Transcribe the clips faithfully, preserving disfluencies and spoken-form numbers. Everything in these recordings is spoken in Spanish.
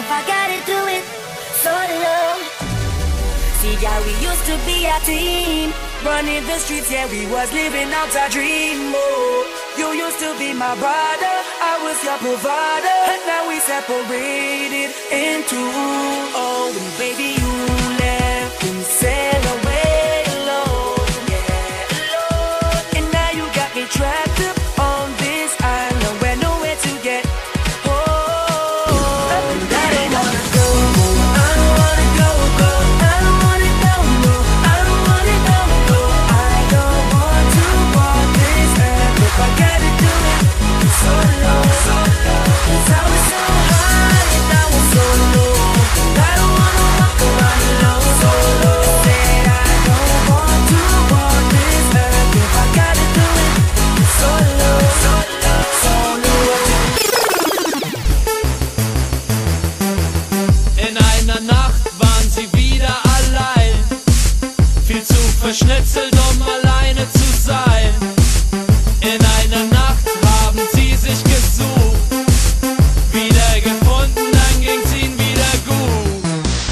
if I gotta do it solo. See, yeah, we used to be a team, running the streets, yeah, we was living out our dream. Oh, you used to be my brother, I was your provider, and now we separated into. Oh, and baby, you left and sailed away alone, yeah, alone. And now you got me trapped up on this island where nowhere to get home. And I don't wanna go, I don't wanna go, go. I don't wanna go, no. I don't wanna go, go. I don't want to walk this earth if I gotta do it solo, solo. 'Cause I was so high and I was so low. I don't wanna walk around alone solo. Said I don't want to walk this earth if I gotta do it solo, solo, solo. In einer Nacht waren sie wieder allein, viel zu verschnitzelt, um alleine zu sein. In einer Nacht haben sie sich gesucht, wieder gefunden, dann ging's ihnen wieder gut.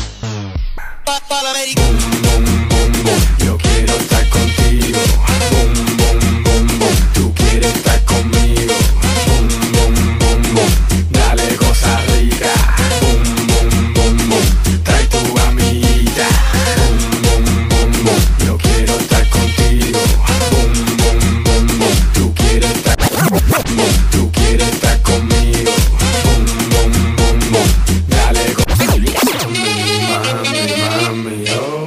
Yo quiero estar contigo, boom, boom, boom, boom. Tú quieres estar conmigo, boom, boom, boom, boom. Dale cosa rica, boom, boom, boom, boom. Trae tu amiguita, boom, boom, boom, boom. Yo quiero estar contigo, boom, boom, boom, boom. Tú quieres estar, tú quieres estar conmigo, boom, boom, boom, boom. Dale cosa rica, mami, mami, oh.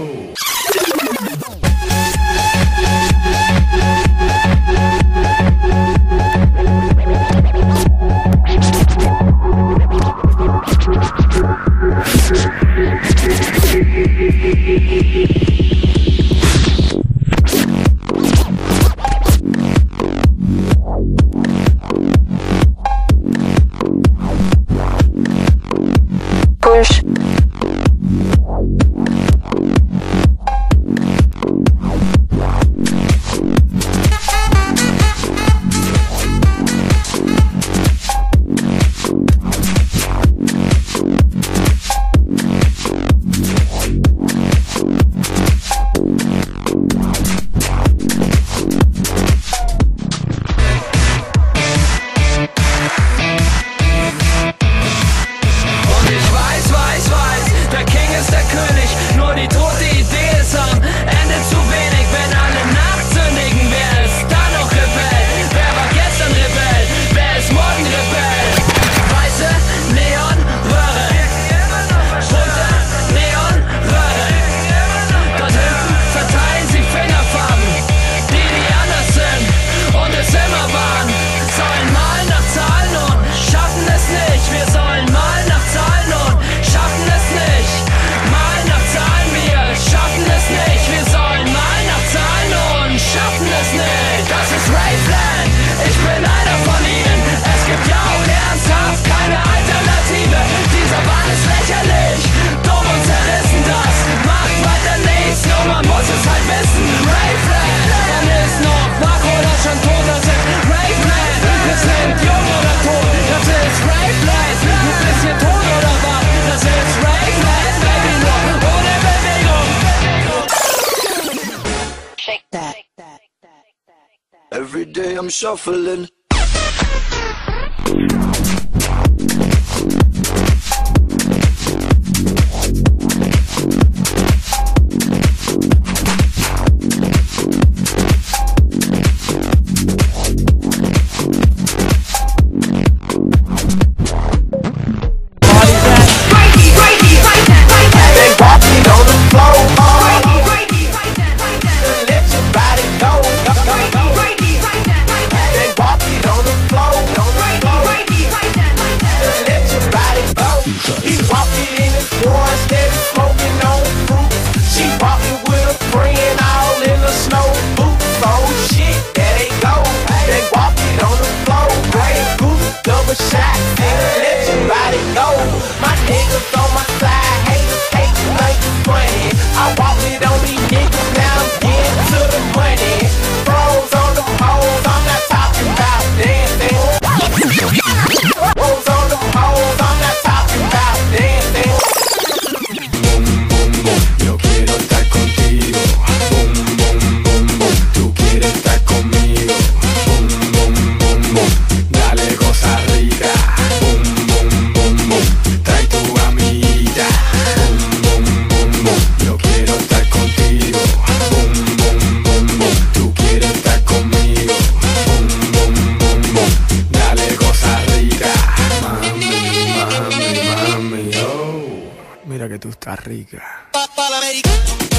Push. Und ich weiß, weiß, weiß, der King ist der König, nur die tote Idee ist am Ende zu wenig. Wenn alle nachzündigen, wer ist da noch Rebell? Wer war gestern Rebell? Wer ist morgen Rebell? Weiße Neonröhre, bunte Neonröhre. Dort hinten verteilen sie Fingerfarben, die, die anders sind und es immer waren. Sollen malen nach Zahlen und schaffen es nicht. Wir sollen malen nach Zahlen und schaffen es nicht. Malen nach Zahlen, wir schaffen es nicht. Wir sollen malen nach Zahlen und schaffen es nicht. Das ist Raveland, ich bin einer von ihnen. Es gibt ja auch ernsthaft keine Alternative. Dieser Wahn ist lächerlich, dumm und zerrissen. Das macht weiter nichts, nur man muss es halt wissen. Raveland, dann ist noch wach oder schon tot. Das ist Raveland, wir sind jung oder tot. Das ist Raveland, du bist hier tot oder was? Das ist Raveland, Baby, nur ohne Bewegung. Shake that. Every day I'm shuffling. They walking on the floor, let your body go. They walking on the floor, let your body go. He walking in his one, steady smoking on fruit. She walking with a friend, all in the snow boots. Oh shit, there they go. They walking on the floor, great goose, double shot. Let your body go. My niggas on my side, hate, hate, like it's funny. I walk it on these niggas, now I'm getting to the money. Froze on them hoes, I'm not talking about dancing. Froze on them hoes, I'm not talking about dancing. Mira que tú estás rica. Pa, pa la América.